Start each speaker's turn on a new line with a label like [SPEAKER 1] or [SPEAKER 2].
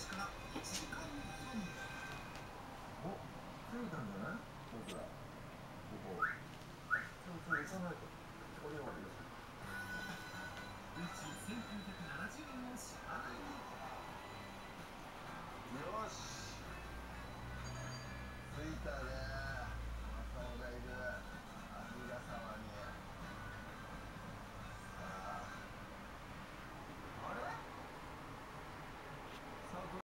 [SPEAKER 1] から1時間半。お、着いたんじゃない？僕らここちょっと行かないと。これはよし。うち1970円を支払いに。よし、着いたね。